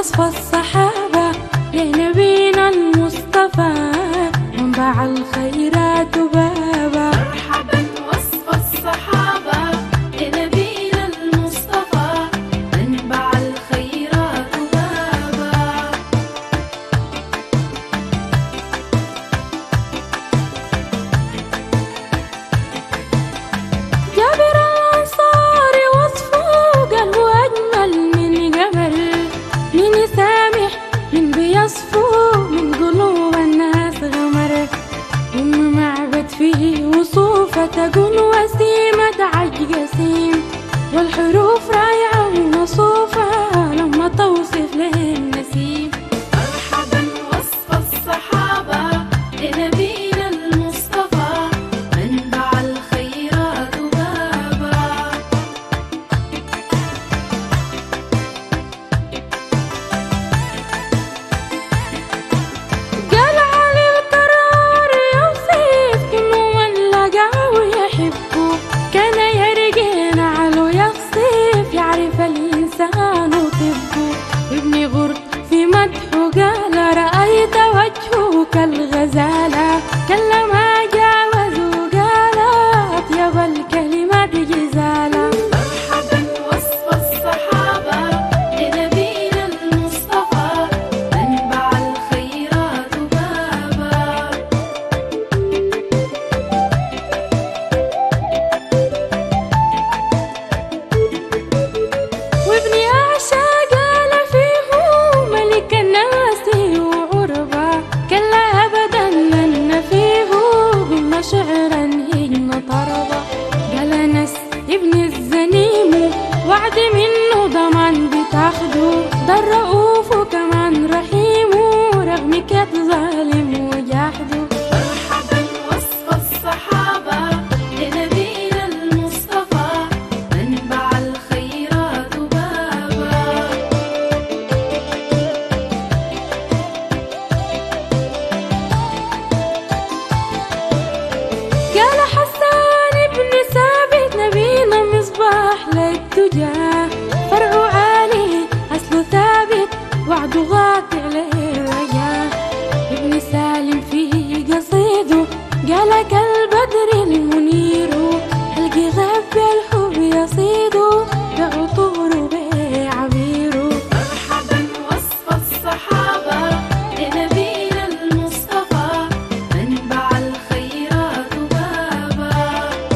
وصف الصحابة لنبينا المصطفى منبع الخيرات بابا. مرحبا وصف الصحابة لنبينا المصطفى منبع الخيرات بابا. جابر الأنصاري وصفه قلبه أجمل من قمر، من يسامح من بيصفو من قلوب الناس غمر. معبد فيه وصوفة تكون وسيمة عج قسيم، والحروف رايعة ومصوفة لما توصف له النسيم. مرحبا وصف الصحابة لنبينا المصطفى منبع الخيرات بابا. قال علي القرار يوصف كنه من لقاه ويحبه، كان يرقين علو يصف يعرف الإنسان وطبه. ابن غرد في مدحه قال رأيت وجهه كالغزالة، كلما جاوزه قال أطيب الكلمات جزالة. مرحبا وصف الصحابة لنبينا المصطفى منبع الخيرات بابا. وابن عائشة قال فيه ملك الناس وعربا، كلا أبدا لن فيه قلنا شعرا هجن طربا. قال أنس ابن الزنيم وعد منه ضمان بتاخده، ده الرؤوف وكمان رحيم رغم كيد ظالم وجحده. مرحبا وصف الصحابة لنبينا المصطفى منبع الخيرات بابا. قال حسان ابن ثابت نبينا مصباح للدجى، فرعه عالي أصله ثابت وعده غاطع للرجاء. ابن سالم فيه قصيده قال كالبدر المنير، حلقي غاب الحب يصيده بعطور بعبيره. مرحبا وصف الصحابة لنبينا المصطفى منبع الخيرات بابا.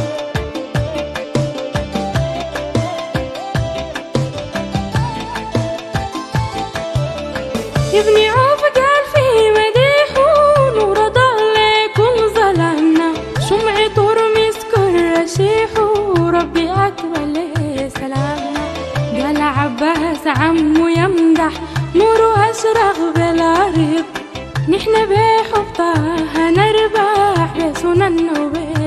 ابن عوف قال في مديحه نور ضل كل ظلمنا، شمع ترمس كل رشيحه ربي أكبر سلامنا. قال عباس عمو يمدح نوره أشرق بالأرض، نحن بحب طه نربح بسنن وبه